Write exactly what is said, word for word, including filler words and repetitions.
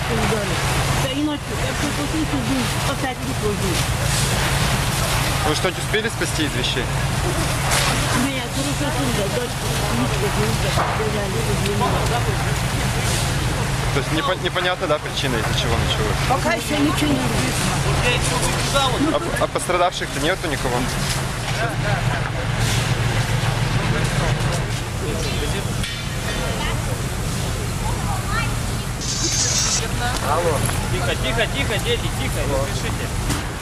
помидоры. Да и ночью, как что после сюда, спасать не сложно. Вы что-нибудь успели спасти из вещей? У меня хорошая сумка, дочка, ничего, То есть непо непонятно, да, причина, из-за чего началось? пока еще ничего не известно. А, а пострадавших-то нету никого? Алло. Тихо, тихо, тихо, дети, тихо, не спешите.